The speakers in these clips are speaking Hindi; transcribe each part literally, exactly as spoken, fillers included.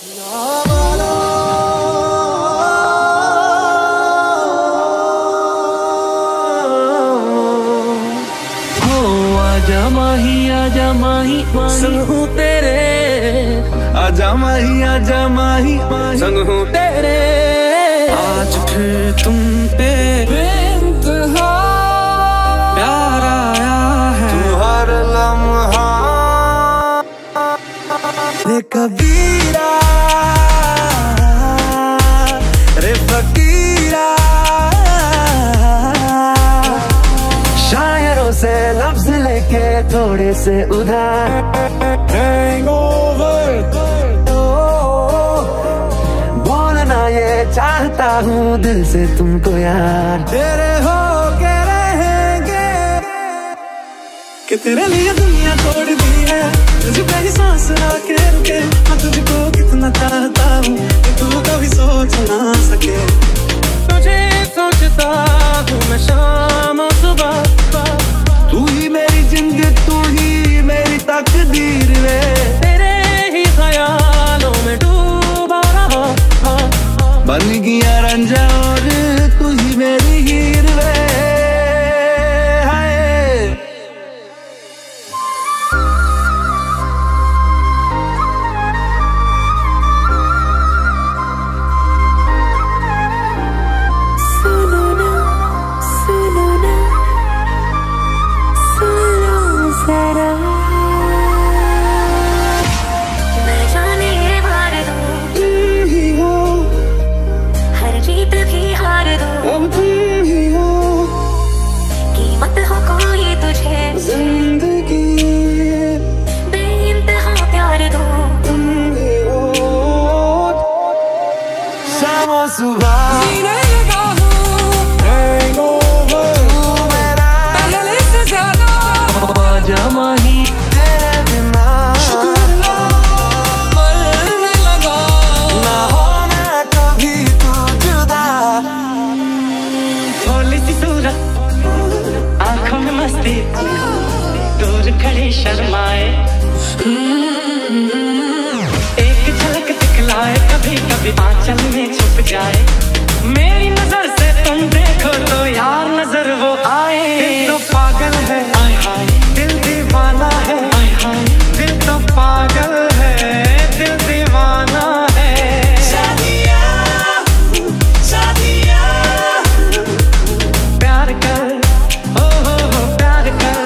आजा माही आजा माही संग हूँ तेरे, आजा माही आजा माही संग हूँ तेरे। आज फिर तुम पे बेइंतहा प्यार आया है, तू हर लम्हा रे कबीरा रे फकीरा। शायरों से लफ्ज लेके थोड़े से उधार, हैंगओवर बोलना ये चाहता हूँ दिल से तुमको यार। तेरे हो के रहेंगे कि तेरे लिए दुनिया तोड़ दी है, तुझ पे ही सांस आके रुके। मैं तुझको कितना चाहता हूँ कि तू कभी सोच ना सके। तुझे सोचता हूँ मैं शाम और सुबह, तू ही मेरी जिंदगी तू ही मेरी तकदीर वे। तेरे ही ख्यालों में डूबा रहा, बन गया रंजा और तू ही मेरी हीर वे। शर्माए एक झलक दिखलाए, कभी कभी आंचल में छुप जाए। मेरी नजर से तुम देखो तो यार नजर वो आए। दिल तो पागल है आय हाय, दिल दीवाना है आय हाय, दिल तो पागल है दिल दीवाना है। शादिया शादिया प्यार कर ओ हो हो प्यार कर।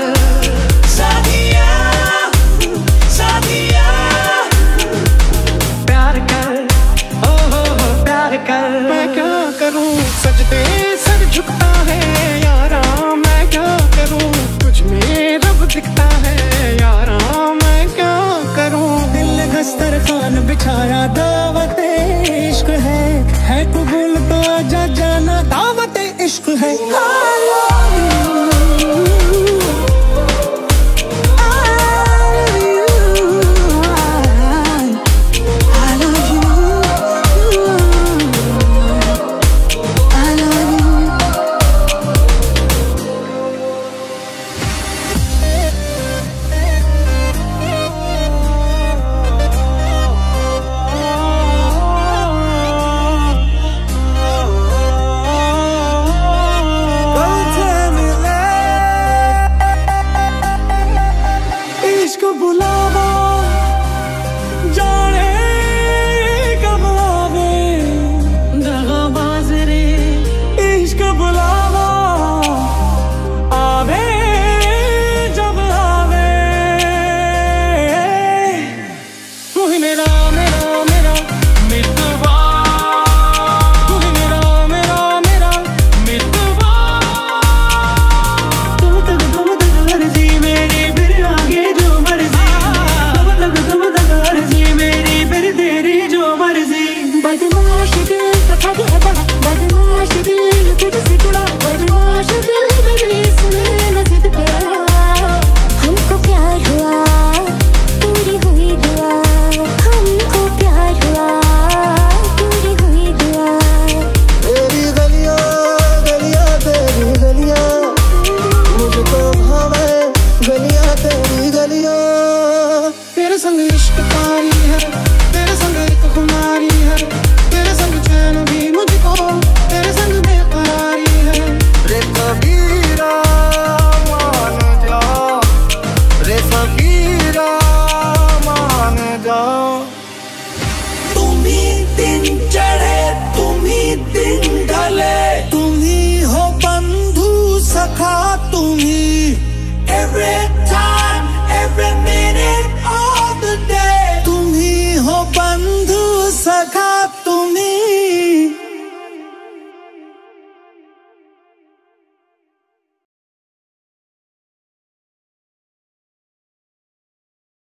मैं क्या करूं सजदे सर झुकता है यारा, मैं क्या करूं तुझ में रब दिखता है यारा, मैं क्या करूं। दिल खस्तर खान बिछाया दावत इश्क है, है कबूल तो आजा जाना दावत इश्क है। एक पारी है, तेरे संग एक खुमारी है, तेरे संग चैन भी मुझको